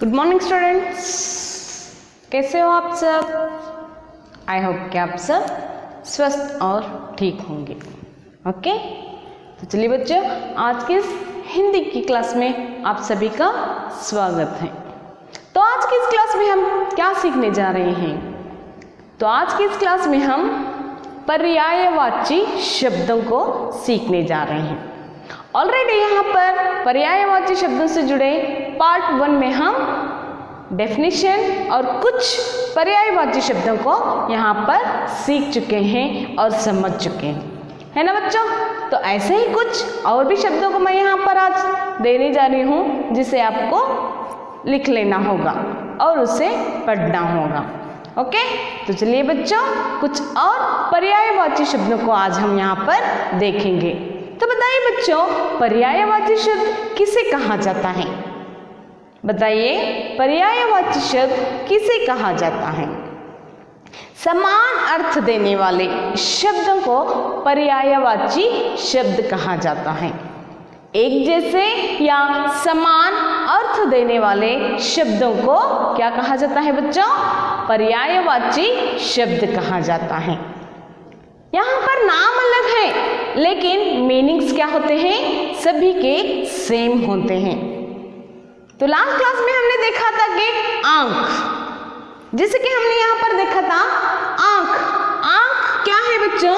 Good morning students, कैसे हो आप सब। आई होप कि आप सब स्वस्थ और ठीक होंगे। ओके, तो चलिए बच्चों, आज के इस हिंदी की क्लास में आप सभी का स्वागत है। तो आज की इस क्लास में हम क्या सीखने जा रहे हैं? तो आज की इस क्लास में हम पर्यायवाची शब्दों को सीखने जा रहे हैं। ऑलरेडी यहाँ पर पर्यायवाची शब्दों से जुड़े पार्ट 1 में हम डेफिनेशन और कुछ पर्यायवाची शब्दों को यहाँ पर सीख चुके हैं और समझ चुके हैं, है ना बच्चों। तो ऐसे ही कुछ और भी शब्दों को मैं यहाँ पर आज देने जा रही हूँ, जिसे आपको लिख लेना होगा और उसे पढ़ना होगा। ओके, तो चलिए बच्चों, कुछ और पर्यायवाची शब्दों को आज हम यहाँ पर देखेंगे। तो बताइए बच्चों, पर्यायवाची शब्द किसे कहा जाता है? बताइए, पर्यायवाची शब्द किसे कहा जाता है? समान अर्थ देने वाले शब्दों को पर्यायवाची शब्द कहा जाता है। एक जैसे या समान अर्थ देने वाले शब्दों को क्या कहा जाता है बच्चों? पर्यायवाची शब्द कहा जाता है। यहाँ पर नाम अलग है, लेकिन मीनिंग्स क्या होते हैं? सभी के सेम होते हैं। तो लास्ट क्लास में हमने देखा था कि आंख, जैसे कि हमने यहाँ पर देखा था आंख। आंख क्या है बच्चों?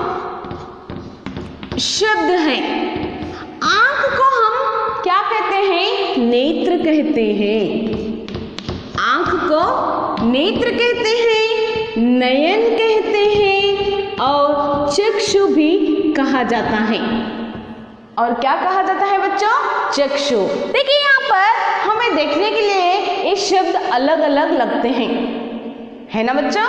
शब्द है। आंख को हम क्या कहते हैं? नेत्र कहते हैं। आंख को नेत्र कहते हैं, नयन कहते हैं और चक्षु भी कहा जाता है। और क्या कहा जाता है बच्चों? चक्षु। देखिए यहाँ पर हमें देखने के लिए ये शब्द अलग अलग लगते हैं, है ना बच्चों।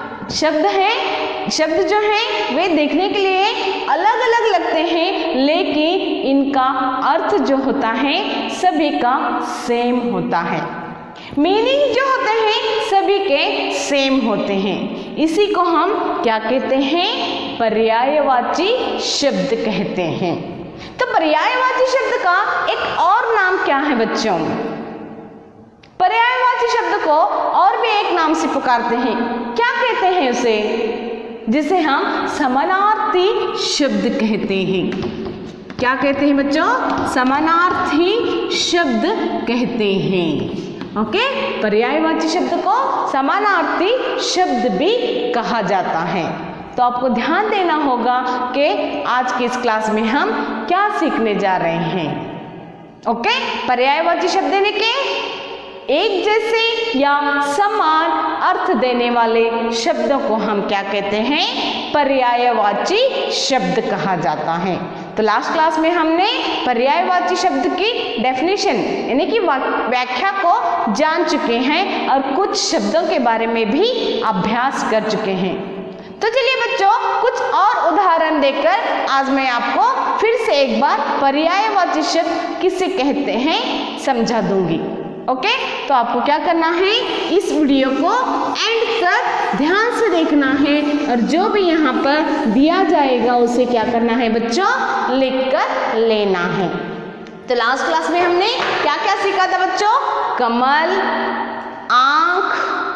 शब्द जो है वे देखने के लिए अलग अलग लगते हैं, लेकिन इनका अर्थ जो होता है सभी का सेम होता है। मीनिंग जो होते हैं सभी के सेम होते हैं। इसी को हम क्या कहते हैं? पर्यायवाची शब्द कहते हैं। तो पर्यायवाची शब्द का एक और नाम क्या है बच्चों? पर्यायवाची शब्द को और भी एक नाम से पुकारते हैं। क्या कहते हैं उसे? जिसे हम समानार्थी शब्द कहते हैं। क्या कहते हैं बच्चों? समानार्थी शब्द कहते हैं। ओके, पर्यायवाची शब्द को समानार्थी शब्द भी कहा जाता है। तो आपको ध्यान देना होगा कि आज की इस क्लास में हम क्या सीखने जा रहे हैं। ओके, पर्यायवाची शब्द यानी कि एक जैसे या समान अर्थ देने वाले शब्दों को हम क्या कहते हैं? पर्यायवाची शब्द कहा जाता है। तो लास्ट क्लास में हमने पर्यायवाची शब्द की डेफिनेशन यानी कि व्याख्या को जान चुके हैं और कुछ शब्दों के बारे में भी अभ्यास कर चुके हैं। तो चलिए बच्चों, कुछ और उदाहरण देकर आज मैं आपको फिर से एक बार पर्यायवाची शब्द किसे कहते हैं समझा दूंगी। ओके, तो आपको क्या करना है? इस वीडियो को एंड तक ध्यान से देखना है और जो भी यहाँ पर दिया जाएगा उसे क्या करना है बच्चों? लिख कर लेना है। तो लास्ट क्लास में हमने क्या क्या सीखा था बच्चों? कमल, आँख,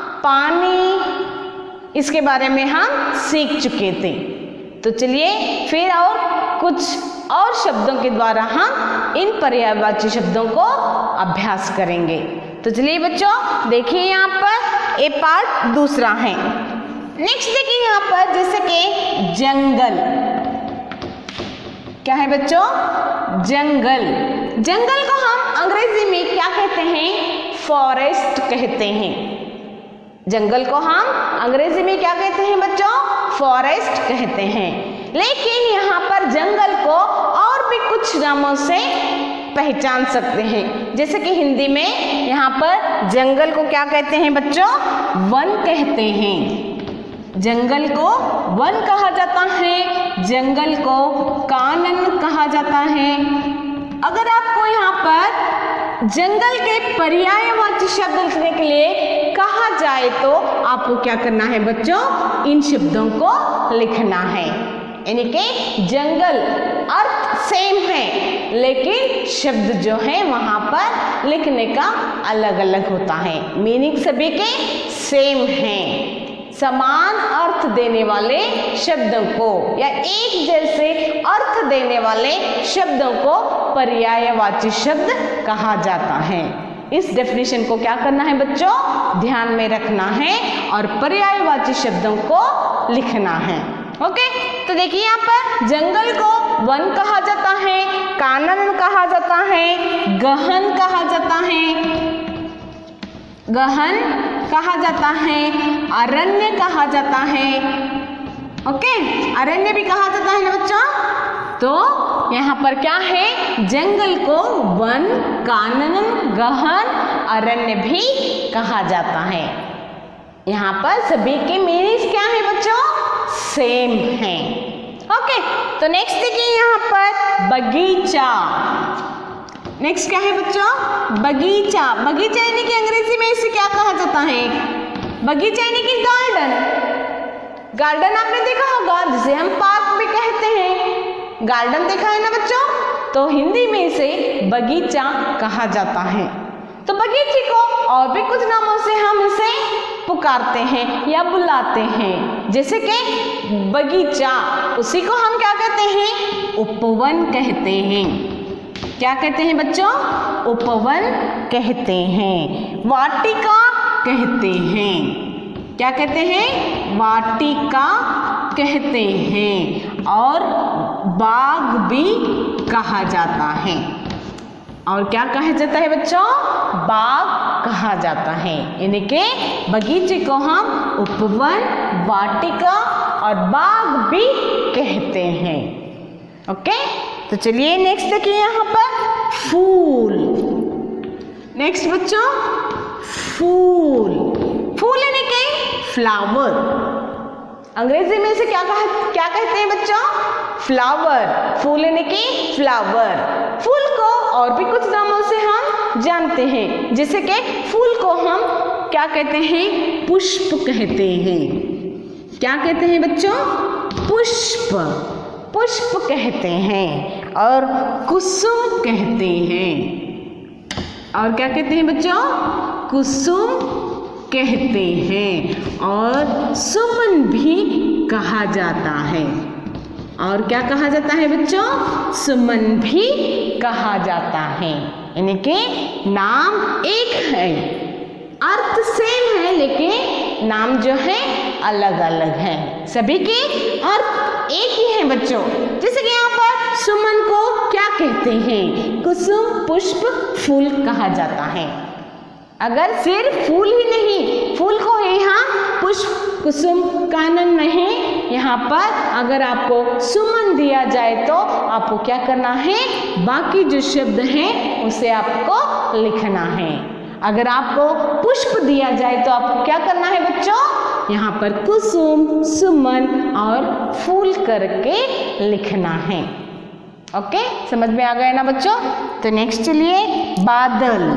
पानी, इसके बारे में हम सीख चुके थे। तो चलिए फिर और कुछ और शब्दों के द्वारा हम इन पर्यायवाची शब्दों को अभ्यास करेंगे। तो चलिए बच्चों, देखिए यहाँ पर ये पार्ट दूसरा है। नेक्स्ट देखिए यहाँ पर, जैसे कि जंगल। क्या है बच्चों? जंगल। जंगल को हम अंग्रेजी में क्या कहते हैं? फॉरेस्ट कहते हैं। जंगल को हम अंग्रेजी में क्या कहते हैं बच्चों? फॉरेस्ट कहते हैं। लेकिन यहाँ पर जंगल को और भी कुछ नामों से पहचान सकते हैं। जैसे कि हिंदी में यहाँ पर जंगल को क्या कहते हैं बच्चों? वन कहते हैं। जंगल को वन कहा जाता है, जंगल को कानन कहा जाता है। अगर आपको यहाँ पर जंगल के पर्यायवाची शब्द लिखने के लिए कहा जाए तो आपको क्या करना है बच्चों? इन शब्दों को लिखना है। यानी कि जंगल अर्थ सेम है, लेकिन शब्द जो है वहां पर लिखने का अलग अलग होता है। मीनिंग सभी के सेम हैं। समान अर्थ देने वाले शब्दों को या एक जैसे अर्थ देने वाले शब्दों को पर्यायवाची शब्द कहा जाता है। इस डेफिनेशन को क्या करना है बच्चों, ध्यान में रखना है और पर्यायवाची शब्दों को लिखना है। ओके, तो देखिए यहाँ पर जंगल को वन कहा जाता है, कानन कहा जाता है, गहन कहा जाता है, गहन कहा जाता है, अरण्य कहा जाता है। ओके, अरण्य भी कहा जाता है ना बच्चों। तो यहाँ पर क्या है, जंगल को वन, कानन, गहन, अरण्य भी कहा जाता है। यहाँ पर सभी के मीनिंग्स क्या है बच्चों, सेम है। ओके, तो नेक्स्ट देखिए यहाँ पर बगीचा। नेक्स्ट क्या है बच्चों, बगीचा। बगीचा यानी कि अंग्रेजी में इसे क्या कहा जाता है, बगीचा यानी कि गार्डन। गार्डन आपने देखा होगा जिसे हम पार्क भी कहते हैं, गार्डन देखा है ना बच्चों। तो हिंदी में इसे बगीचा कहा जाता है। तो बगीचे को और भी कुछ नामों से हम इसे पुकारते हैं या बुलाते हैं, जैसे कि बगीचा, उसी को हम क्या कहते हैं, उपवन कहते हैं। क्या कहते हैं बच्चों, उपवन कहते हैं। वाटिका कहते हैं, क्या कहते हैं, वाटिका कहते हैं। और बाग भी कहा जाता है। और क्या कहा जाता है बच्चों, बाग कहा जाता है। यानी कि बगीचे को हम उपवन, वाटिका और बाग भी कहते हैं। ओके, तो चलिए नेक्स्ट देखिए यहाँ पर फूल। नेक्स्ट बच्चों, फूल। फूल यानी कि फ्लावर। अंग्रेजी में इसे क्या कहते हैं बच्चों, फ्लावर। फूल यानी कि फ्लावर। फूल को और भी कुछ नामों से हम जानते हैं, जैसे कि फूल को हम क्या कहते हैं, पुष्प कहते हैं। क्या कहते हैं बच्चों, पुष्प, पुष्प कहते हैं। और कुसुम कहते हैं। और क्या कहते हैं बच्चों, कुसुम कहते हैं। और सुमन भी कहा जाता है। और क्या कहा जाता है बच्चों, सुमन भी कहा जाता है। यानी कि नाम एक है, अर्थ सेम है, लेकिन नाम जो है अलग अलग है। सभी के अर्थ एक ही है बच्चों। जैसे कि यहाँ पर सुमन को क्या कहते हैं, कुसुम, पुष्प, फूल कहा जाता है। अगर सिर्फ फूल ही नहीं, फूल को यहाँ पुष्प, कुसुम, कानन नहीं, यहाँ पर अगर आपको सुमन दिया जाए तो आपको क्या करना है, बाकी जो शब्द हैं उसे आपको लिखना है। अगर आपको पुष्प दिया जाए तो आपको क्या करना है बच्चों, यहाँ पर कुसुम, सुमन और फूल करके लिखना है। ओके, समझ में आ गया ना बच्चों। तो नेक्स्ट चलिए, बादल,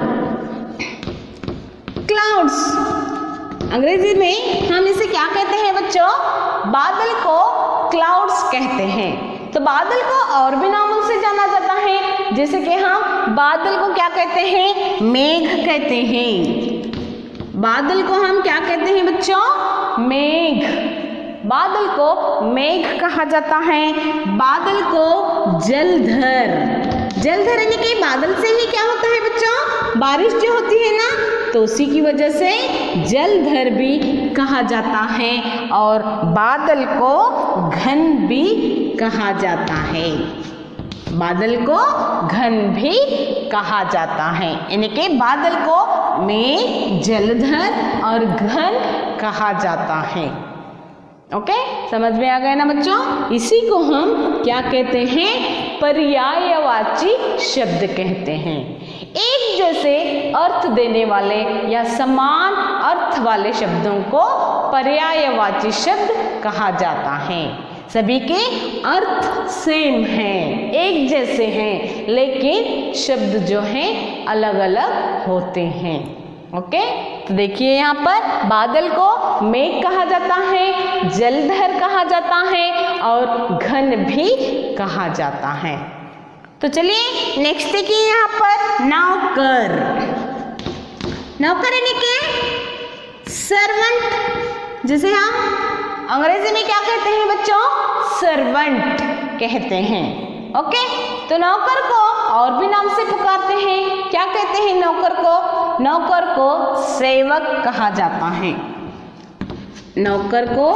क्लाउड्स। अंग्रेजी में हम इसे क्या कहते हैं बच्चों, बादल को क्लाउड्स कहते हैं। तो बादल को और भी नामों से जाना जाता है, जैसे कि हम बादल को क्या कहते हैं, मेघ कहते हैं। बादल को हम क्या कहते हैं बच्चों, मेघ। बादल को मेघ कहा जाता है। बादल को जलधर। जलधर यानी कि बादल से ही क्या होता है बच्चों, बारिश जो होती है ना, तो उसी की वजह से जलधर भी कहा जाता है। और बादल को घन भी कहा जाता है। बादल को घन भी कहा जाता है। यानी कि बादल को मेघ, जलधर और घन कहा जाता है। ओके, समझ में आ गया ना बच्चों। इसी को हम क्या कहते हैं, पर्यायवाची शब्द कहते हैं। एक जैसे अर्थ देने वाले या समान अर्थ वाले शब्दों को पर्यायवाची शब्द कहा जाता है। सभी के अर्थ सेम हैं, एक जैसे हैं, लेकिन शब्द जो हैं अलग अलग होते हैं। ओके, तो देखिए यहाँ पर बादल को मेघ कहा जाता है, जलधर कहा जाता है और घन भी कहा जाता है। तो चलिए नेक्स्ट देखिए यहाँ पर नौकर। नौकर यानी कि सर्वेंट, जिसे हम अंग्रेजी में क्या कहते हैं बच्चों? सर्वेंट कहते हैं। ओके, तो नौकर को और भी नाम से पुकारते हैं। क्या कहते हैं नौकर को? नौकर को सेवक कहा जाता है। नौकर को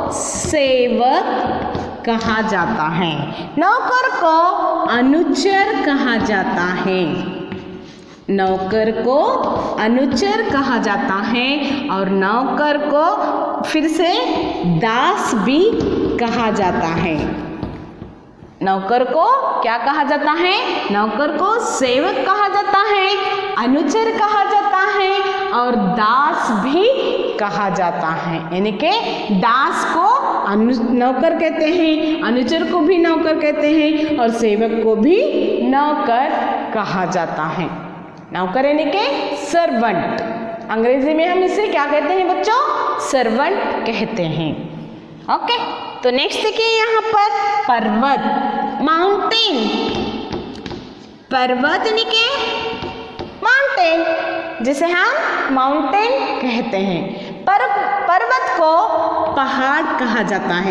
सेवक कहा जाता है। नौकर को अनुचर कहा जाता है। नौकर को अनुचर कहा जाता है और नौकर को फिर से दास भी कहा जाता है। नौकर को क्या कहा जाता है? नौकर को सेवक कहा जाता है, अनुचर कहा जाता है और दास भी कहा जाता है। यानी कि दास को नौकर कहते हैं, अनुचर को भी नौकर कहते हैं और सेवक को भी नौकर कहा जाता है। नौकर यानी कि सर्वेंट, अंग्रेजी में हम इसे क्या कहते हैं बच्चों? सर्वेंट कहते हैं। ओके, तो नेक्स्ट देखिए यहाँ पर पर्वत, माउंटेन। पर्वत यानी कि माउंटेन, जिसे हम माउंटेन कहते हैं। पर्वत को पहाड़ कहा जाता है।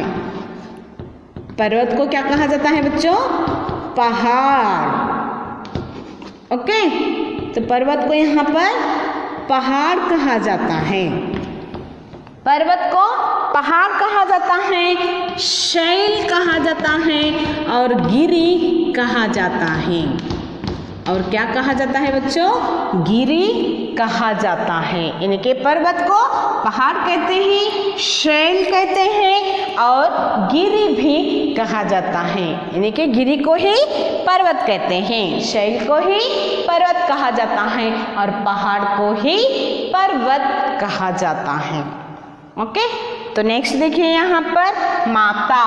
पर्वत को क्या कहा जाता है बच्चों? पहाड़। ओके, तो पर्वत को यहाँ पर पहाड़ कहा जाता है। पर्वत को पहाड़ कहा जाता है, शैल कहा जाता है और गिरी कहा जाता है। और क्या कहा जाता है बच्चों? गिरी कहा जाता है। इनके पर्वत को पहाड़ कहते हैं, शैल कहते हैं और गिरी भी कहा जाता है। इनके गिरी को ही पर्वत कहते हैं, शैल को ही पर्वत कहा जाता है और पहाड़ को ही पर्वत कहा जाता है। ओके, तो नेक्स्ट देखिए यहाँ पर माता।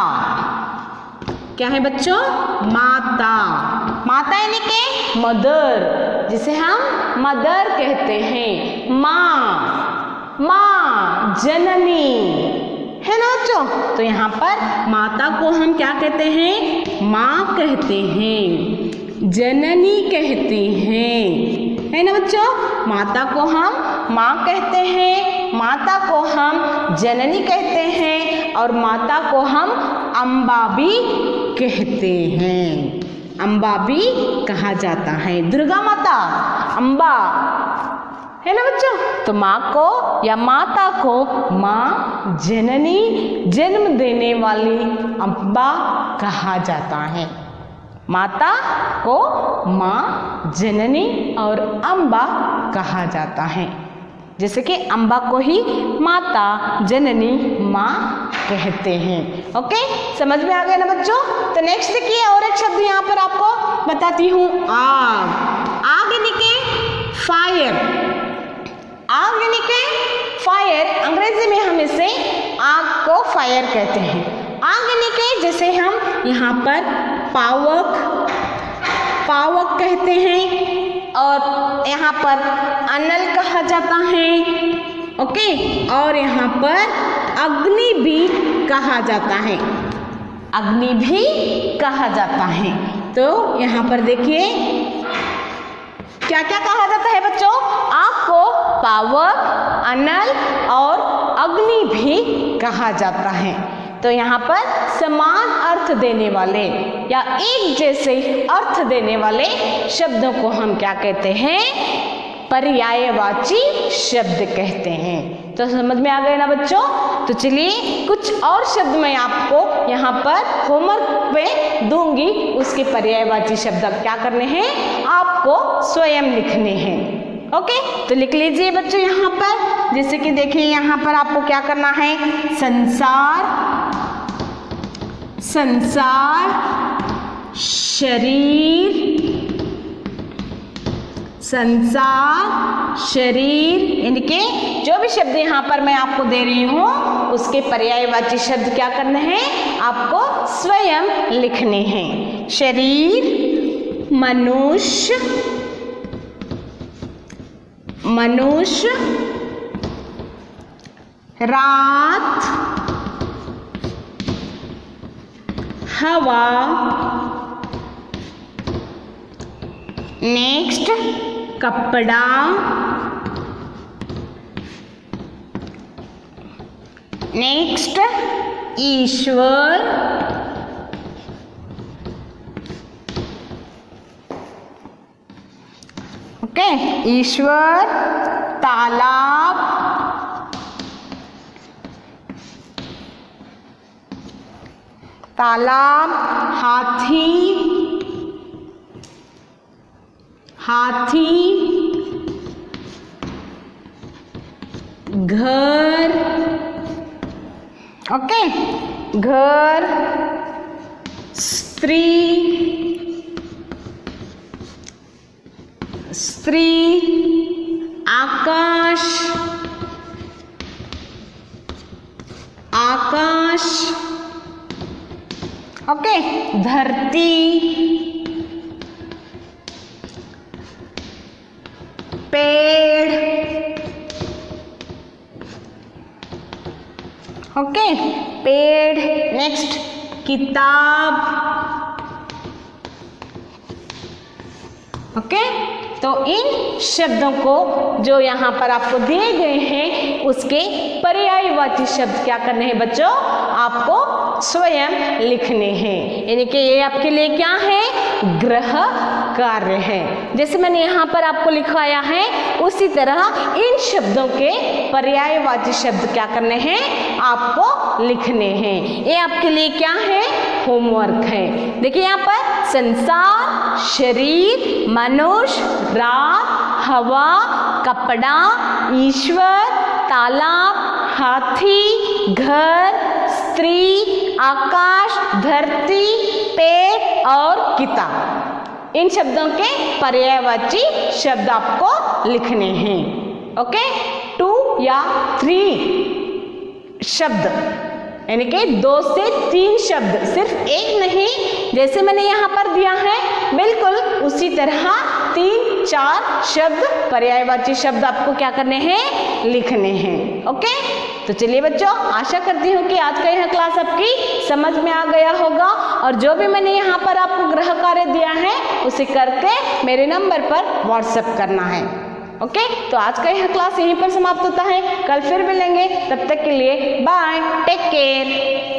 क्या है बच्चों? माता। माता यानी कि मदर, जिसे हम मदर कहते हैं। माँ, माँ जननी है ना बच्चों? तो यहाँ पर माता को हम क्या कहते हैं? माँ कहते हैं, जननी कहते हैं, है ना बच्चों? माता को हम माँ कहते हैं, माता को हम जननी कहते हैं और माता को हम अम्बा भी कहते हैं। अम्बा भी कहा जाता है। दुर्गा माता, अम्बा, है ना बच्चों? तो माँ को या माता को माँ जननी, जन्म देने वाली अम्बा कहा जाता है। माता को माँ जननी और अम्बा कहा जाता है। जैसे कि अम्बा को ही माता जननी माँ कहते हैं। ओके, समझ में आ गया ना बच्चों? तो नेक्स्ट देखिए और एक शब्द यहाँ पर आपको बताती हूँ, आग। आग यानी कि फायर। आग यानी कि फायर, अंग्रेजी में हम इसे आग को फायर कहते हैं। आग यानी कि जैसे हम यहाँ पर पावक कहते हैं और यहाँ पर अनल कहा जाता है। ओके, और यहाँ पर अग्नि भी कहा जाता है। अग्नि भी कहा जाता है। तो यहाँ पर देखिए क्या क्या कहा जाता है बच्चों? आग को पावक, अनल और अग्नि भी कहा जाता है। तो यहाँ पर समान अर्थ देने वाले या एक जैसे अर्थ देने वाले शब्दों को हम क्या कहते हैं? पर्यायवाची शब्द कहते हैं। तो समझ में आ गए ना बच्चों? तो चलिए कुछ और शब्द मैं आपको यहाँ पर होमवर्क में दूंगी, उसके पर्यायवाची शब्द क्या करने हैं? आपको स्वयं लिखने हैं। ओके, तो लिख लीजिए बच्चों यहाँ पर। जैसे कि देखिए यहाँ पर आपको क्या करना है? संसार, संसार, शरीर, संसार, शरीर, इनके जो भी शब्द यहाँ पर मैं आपको दे रही हूँ उसके पर्यायवाची शब्द क्या करने हैं? आपको स्वयं लिखने हैं। शरीर, मनुष्य, मनुष्य, रात, हवा, नेक्स्ट कपड़ा, नेक्स्ट ईश्वर, ओके, ईश्वर, तालाब, तालाब, हाथी, हाथी, घर, ओके, घर, स्त्री, स्त्री, आकाश, आकाश, ओके, धरती, पेड़, ओके, पेड़, नेक्स्ट किताब, ओके। तो इन शब्दों को जो यहाँ पर आपको दिए गए हैं उसके पर्यायवाची शब्द क्या करने हैं बच्चों, आपको स्वयं लिखने हैं। यानी कि ये आपके लिए क्या है, गृह कार्य है। जैसे मैंने यहाँ पर आपको लिखवाया है उसी तरह इन शब्दों के पर्यायवाची शब्द क्या करने हैं, आपको लिखने हैं। ये आपके लिए क्या है, होमवर्क है। देखिए यहाँ पर संसार, शरीर, मनुष्य, रात, हवा, कपड़ा, ईश्वर, तालाब, हाथी, घर, स्त्री, आकाश, धरती, पेड़ और किताब, इन शब्दों के पर्यायवाची शब्द आपको लिखने हैं। ओके, 2 या 3 शब्द, यानी कि 2 से 3 शब्द, सिर्फ एक नहीं, जैसे मैंने यहाँ पर दिया है बिल्कुल उसी तरह 3-4 शब्द, पर्यायवाची शब्द आपको क्या करने हैं, लिखने हैं। ओके, तो चलिए बच्चों, आशा करती हूँ कि आज का यह क्लास आपकी समझ में आ गया होगा और जो भी मैंने यहाँ पर आपको गृह कार्य दिया है उसे करके मेरे नंबर पर व्हाट्सएप करना है। ओके, तो आज का यह क्लास यहीं पर समाप्त होता है। कल फिर मिलेंगे, तब तक के लिए बाय, टेक केयर।